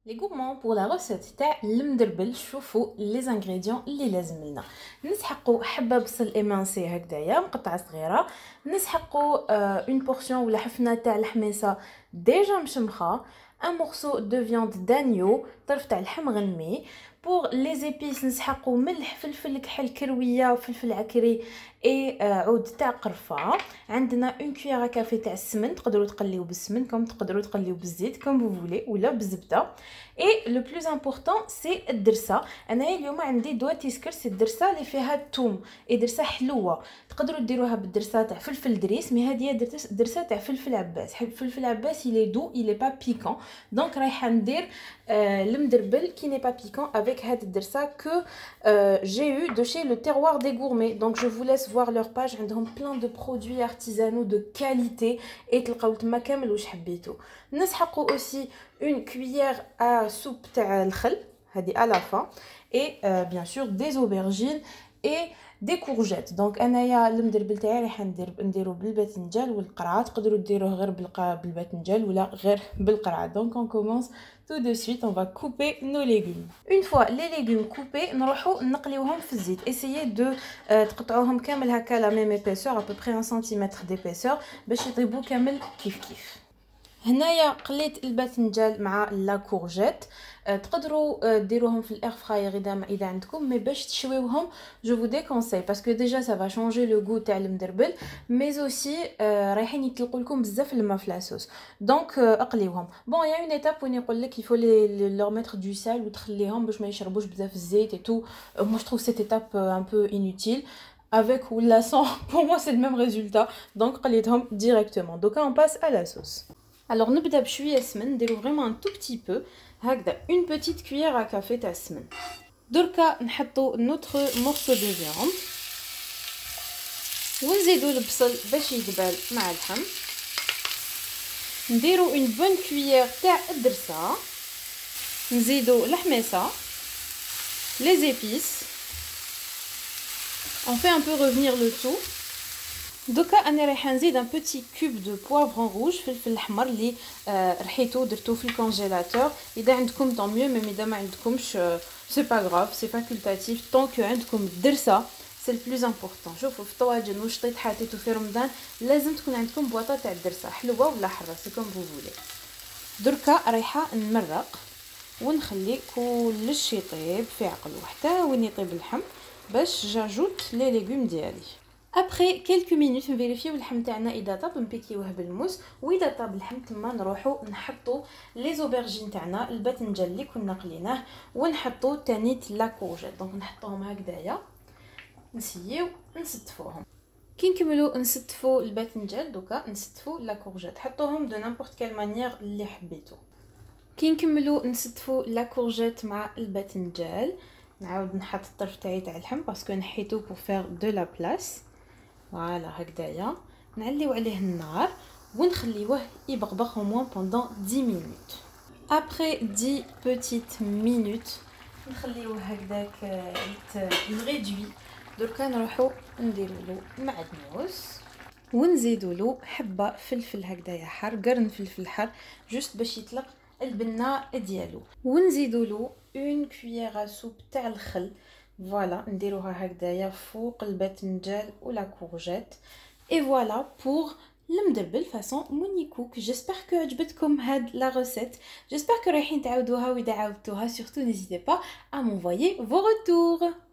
Les gourmands pour la recette تاع المدربل شوفوا لي زانغريديون اللي لازم لنا. نسحقوا حبه بصل ايمانسي هكذايا مقطعه صغيره. نسحقوا اون بورسيون ولا حفنه تاع الحميصه ديجا مشمخه. ان مورسو دو فياند دانيو طرف تاع اللحم غنمي. بور لي زيبيس نسحقوا ملح فلفل كحل كرويه وفلفل عكري اي عود تاع قرفه. عندنا اون كويير كافي تاع السمن، تقدروا تقليو بالسمن كوم تقدروا تقليو بالزيت كوم فو فولي ولا بالزبده. اي لو بلوز امبورطون سي الدرسه. انايا اليوم عندي دواتي سكرس الدرسه اللي فيها الثوم، اي درسه حلوه. تقدروا ديروها بالدرسه تاع فلفل دريس، مي هذه درسه تاع فلفل عباس. فلفل عباس il est doux il est pas piquant، دونك رايحه ندير المدربل كي ني با بيكون افيك هاد الدرسه كو j'ai eu de chez le terroir des gourmets. Donc je vous laisse voir leur page، عندهم plein de produits artisanaux de qualité et تلقاو تما كامل واش حبيتو. نسحقوا aussi une cuillère à soupe تاع الخل هذه à la fin et bien sûr des aubergines et des courgettes. Donc انايا المدربل تاعي راح نديرو بالباذنجان والقرعه، تقدروا ديروه غير بالباذنجان ولا غير بالقرعه. Donc on commence tout de suite, on va couper nos légumes. Une fois les légumes coupés نروحوا نقليوهم في الزيت. essayez de تقطعوهم كامل هكا la même épaisseur à peu près 1 cm d'épaisseur باش يطيبوا كامل كيف. هنايا قليت الباذنجان مع لا كورجيت. تقدروا ديروهم في الاير فراير اذا عندكم، مي باش تشويوهم جو فو ديكونساي باسكو ديجا سا فا شونجي لو غو تاع المدربل، مي اوسي رايحين يطلقوا لكم بزاف الماء في لاصوص. دونك اقليوهم. بون يا اون ايتاب وين يقول لك يفو لور ميتر دو سال وتخليهم باش ما يشربوش بزاف الزيت اي تو. moi je trouve cette étape un peu inutile. Avec ou la sans, pour moi c'est le même résultat. Donc قليتهم directement. Donc on passe à la sauce. Alors نبدا بشويه سمن، نديرو فريمون ان تو بتي بو هكذا اون بوتيت كويير ا كافي تاع السمن. دركا نحطو نوتر مورسو دو فياند ونزيدو البصل باش يدبل مع اللحم. نديرو اون بون كويير تاع الدرسه، نزيدو الحميصه لي زيبيس. on fait un peu revenir le tout. دوكا انا رايحه نزيد ان بوتي كوب دو بوافرون روج، فلفل الاحمر اللي رحيتو درتو في الكونجيلاتور. اذا عندكم طون ميو، مي اذا ما عندكمش سي با غراف سي فاكولتاتيف طونك عندكم الدرسه سي البلوز امبورطون. شوفوا في الطواجن وشطيط حطيتو في رمضان لازم تكون عندكم بواطه تاع الدرسه حلوه ولا حاره سي كوم فو فولي. دركا رايحه نمرق ونخلي كلشي يطيب في عقلو حتى وين يطيب اللحم باش جاجوت لي ليغوم ديالي. ابري كيلكو مينوت نفيريفيو اللحم تاعنا اذا طاب نبيكيوه بالموس، واذا طاب اللحم تما نروحو نحطو لي زوبرجين تاعنا الباذنجان اللي كنا قليناه ونحطو تانيت لا كورجيت. دونك نحطوهم هكذايا نسيو نستفوهم. كي نكملو نستفو الباذنجان دوكا نستفو لا كورجيت، حطوهم دو نيمبورط كال مانيير اللي حبيتو. كي نكملو نستفو لا كورجيت مع الباذنجان نعاود نحط الطرف تاعي تاع اللحم باسكو نحيتو بور فير دو لا بلاص. فوالا هكذايا نعليو عليه النار ونخليوه يبقبق au moins pendant 10 minutes. Après 10 petites minutes نخليوه هكذاك يتغيدوي. دركا نروحو نديرولو معدنوس ونزيدولو حبه فلفل هكذايا حار، قرن فلفل حار جوست باش يطلق البنه ديالو. ونزيدولو اون كويير سوب تاع الخل. فوالا نديروها هكذايا فوق الباذنجان ولا كورجيت. اي فوالا بور المدربل فاصون موني كوك. جيسبر كو عجبتكم هاد لا ريسيت، جيسبر كو رايحين تعاودوها، واذا عاودتوها surtout n'hésitez pas à m'envoyer vos retours.